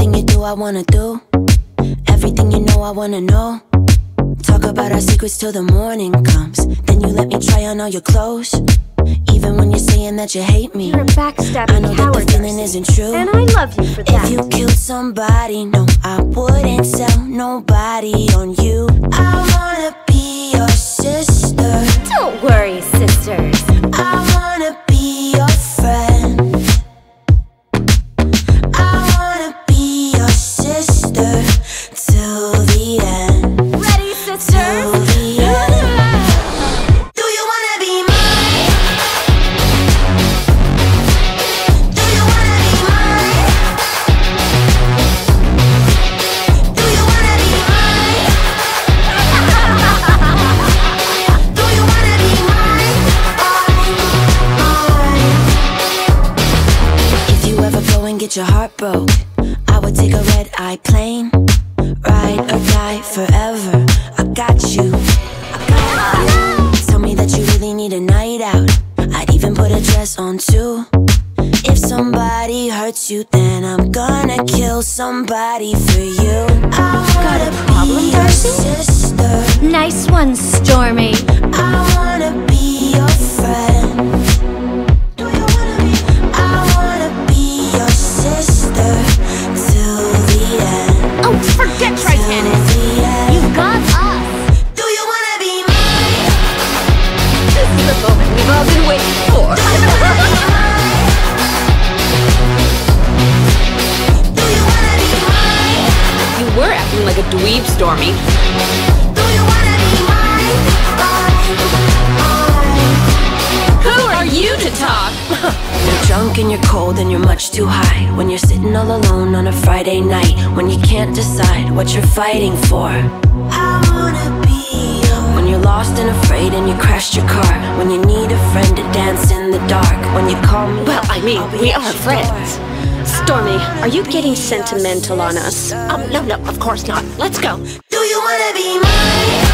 Everything you do, I wanna do. Everything you know, I wanna know. Talk about our secrets till the morning comes. Then you let me try on all your clothes. Even when you're saying that you hate me, You're a backstabbing I know coward, that the feeling isn't true. and I love you for that. If you killed somebody, no, I wouldn't tell nobody on you. I wanna be your sister. Don't worry, sisters. I wanna be your friend. I wanna be your sister till the end. Ready, sisters? Till the end. Do you wanna be mine? Do you wanna be mine? Do you wanna be mine? Do you wanna be mine? If you ever go and get your heart broke, I would take a red-eye plane. Ride or die forever. I got you. I got you. Tell me that you really need a night out. I'd even put a dress on too. If somebody hurts you, then I'm gonna kill somebody for you. I Got a wanna problem, be your Darcy? sister. Nice one, Stormy. I wanna be your friend. Do you wanna be? I wanna be your sister till the end. Oh, forget Titanic. Till the end. You got us. Do you wanna be mine? This is the moment we've all been waiting for. Do you wanna be mine? You were acting like a dweeb, Stormy. Do you wanna be mine? Who are you to talk? You're drunk and you're cold and you're much too high. When you're sitting all alone on a Friday night, when you can't decide what you're fighting for. I wanna be yours. When you're lost and afraid and you crashed your car. When you need a friend to dance in the dark. When you call me Well, I mean, I'll be we at are your friends. door. Stormy, are you getting sentimental on us? No, of course not. Let's go. Do you wanna be mine?